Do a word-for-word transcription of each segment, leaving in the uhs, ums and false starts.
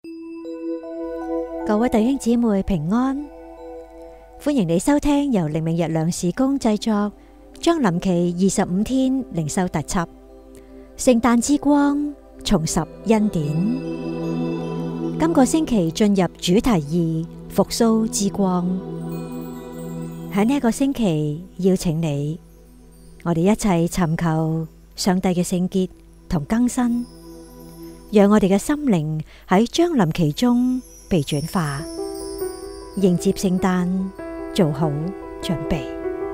各位弟兄姊妹平安，歡迎你收聽由靈命日梁事工製作將臨期二十五天靈修特輯《聖誕之光重拾恩典》。今個星期進入主題二復甦之光。喺呢一個星期，邀請你，我哋一齊尋求上帝嘅聖潔同更新，讓我哋嘅心靈喺將臨期中被轉化，迎接聖誕，做好準備。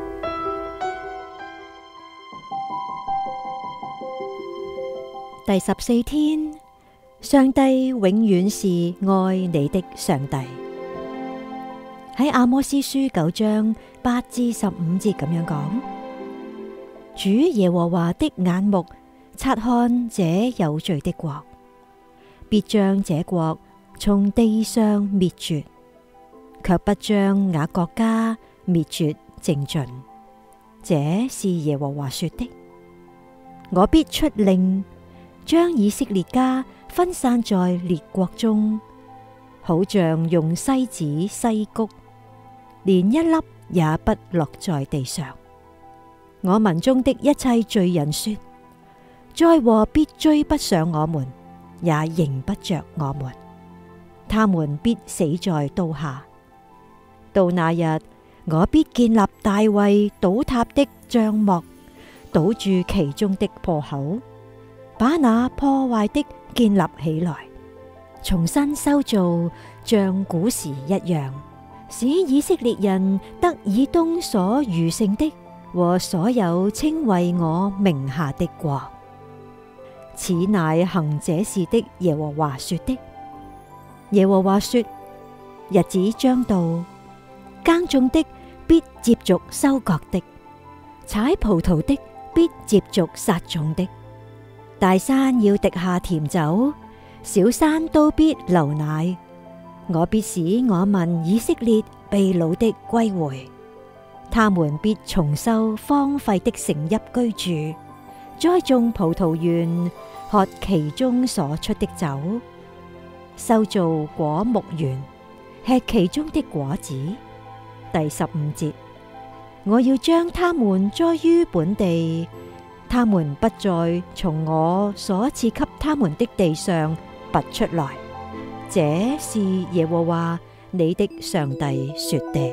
第十四天，上帝永遠是愛你的上帝。喺阿摩司書九章八至十五節咁樣講：主耶和華的眼目察看這有罪的國，必將這國從地上滅絕，卻不將雅各家滅絕淨盡。這是耶和華說的。我必出令，將以色列家分散在列國中，好像用篩子篩穀，連一粒也不落在地上。我民中的一切罪人說：災禍必追不上我們，也迎不着我們。他們必死在刀下。到那日，我必建立大衛倒塌的帳幕，堵住其中的破口，把那破壞的建立起來，重新修造，像古時一樣，使以色列人得以東所餘剩的和所有稱為我名下的國。此乃行這事的耶和華說的。耶和華說：日子將到，耕種的必接續收割的，採葡萄的必接續撒種的。大山要滴下甜酒，小山都必流奶。我必使我民以色列被擄的歸回，他們必重修荒廢的城邑居住，栽種葡萄園，喝其中所出的酒，修造果木園，吃其中的果子。第十五節，我要將他們栽於本地，他們不再從我所賜給他們的地上拔出來。這是耶和華你的上帝說的。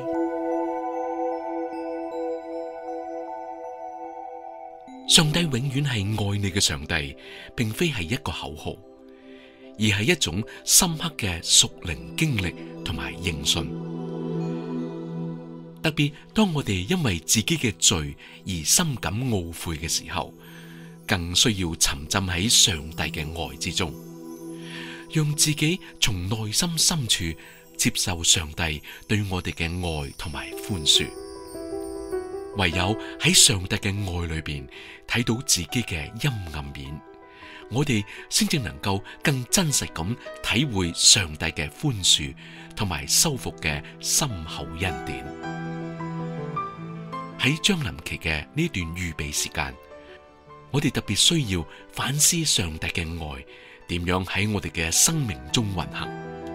上帝永遠係愛你嘅上帝，並非係一個口號，而係一種深刻嘅屬靈經歷同埋認信。特別當我哋因為自己嘅罪而深感懊悔嘅時候，更需要沉浸喺上帝嘅愛之中，讓自己從內心深處接受上帝對我哋嘅愛同埋寬恕。唯有喺上帝嘅愛裏邊睇到自己嘅陰暗面，我哋先至能夠更真實咁體會上帝嘅寬恕同埋修復嘅深厚恩典。喺將臨期嘅呢段預備時間，我哋特別需要反思上帝嘅愛點樣喺我哋嘅生命中運行。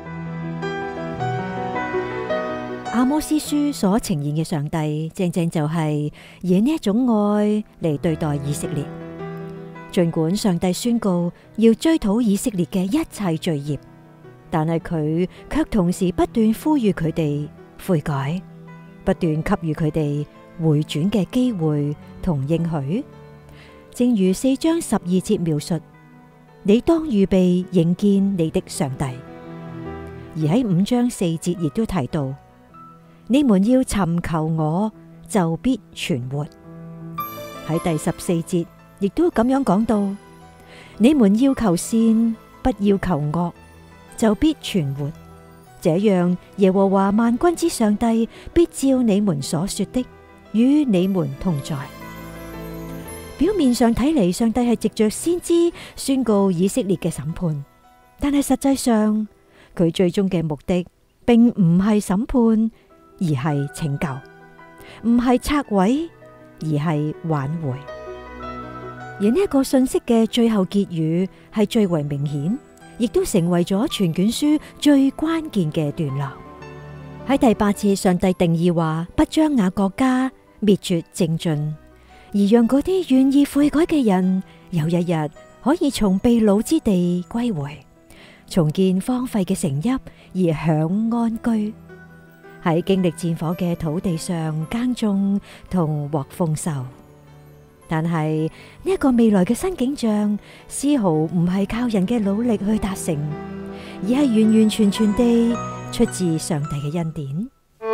阿摩司書所呈現嘅上帝，正正就係以呢一種愛嚟對待以色列。盡管上帝宣告要追討以色列嘅一切罪孽，但係佢卻同時不斷呼籲佢哋悔改，不斷給予佢哋回轉嘅機會同應許。正如四章十二節描述：你當預備迎見你的上帝。而喺五章四節亦都提到：你們要尋求我，就必存活。喺第十四節亦都咁樣講到：你們要求善，不要求惡，就必存活。這樣，耶和華萬軍之上帝必照你們所說的，與你們同在。表面上睇嚟，上帝係藉着先知宣告以色列嘅審判，但係實際上佢最終嘅目的並唔係審判，而係拯救；唔係拆毀，而係挽回。而呢一個信息嘅最後結語係最為明顯， 亦都成為咗全卷書最關鍵嘅段落。喺第八節，上帝定義話，不將雅各家滅絕淨盡，而讓嗰啲願意悔改嘅人有一日可以從被擄之地歸回，重建荒廢嘅城邑而享安居，喺經歷戰火嘅土地上耕種同獲豐收。但係呢一個未來嘅新景象，絲毫唔係靠人嘅努力去達成，而係完完全全地出自上帝嘅恩典。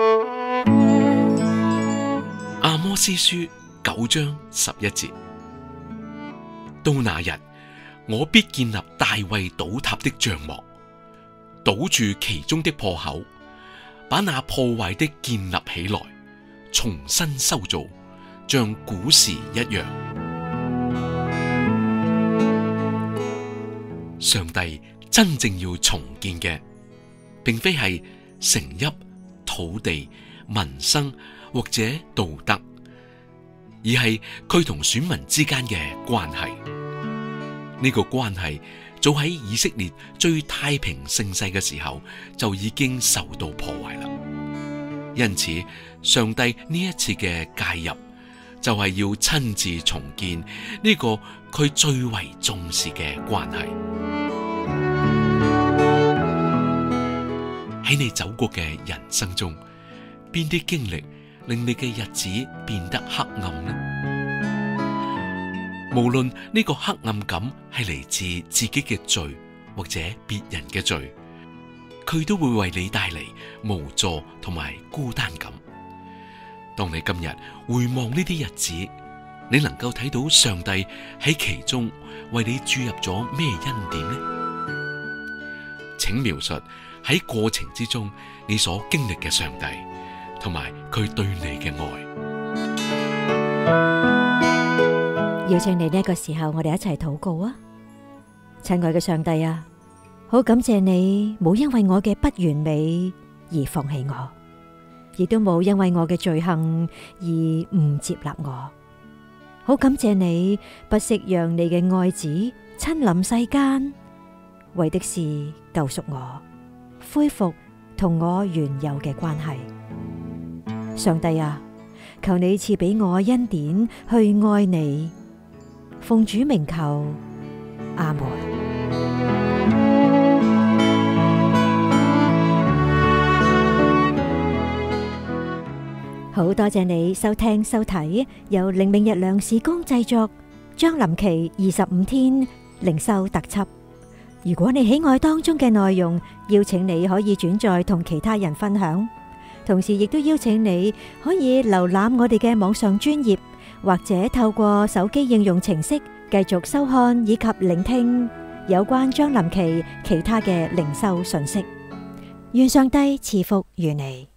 阿摩司書九章十一節：到那日，我必建立大衛倒塌的帳幕，堵住其中的破口，把那破壞的建立起來，重新修造，像古時一樣。上帝真正要重建嘅，並非係城邑、土地、民生或者道德，而係佢同選民之間嘅關係。呢個關係早喺以色列最太平盛世嘅時候就已經受到破壞啦。因此，上帝呢一次嘅介入，就係要親自重建呢個佢最為重視嘅關係。喺你走過嘅人生中，邊啲經歷令你嘅日子變得黑暗呢？無論呢個黑暗感係嚟自自己嘅罪，或者別人嘅罪，佢都會為你帶嚟無助同埋孤單感。當你今日回望呢啲日子，你能夠睇到上帝喺其中為你注入咗咩恩典呢？請描述喺過程之中你所經歷嘅上帝，同埋佢對你嘅愛。 邀請你呢個時候，我哋一齊禱告啊！親愛嘅上帝啊，好感謝你冇因為我嘅不完美而放棄我，亦都冇因為我嘅罪行而唔接納我。好感謝你不惜讓你嘅愛子親臨世間，為的是救贖我，恢復同我原有嘅關係。上帝啊，求你賜俾我恩典去愛你，奉主名求，阿門。好多謝你收聽收睇由靈命日糧事工製作將臨期二十五天靈修特輯。如果你喜愛當中嘅內容，邀請你可以轉載同其他人分享，同時亦都邀請你可以瀏覽我哋嘅網上專頁，或者透過手機應用程式繼續收看以及聆聽有關將臨期其他嘅靈修訊息。願上帝賜福於你。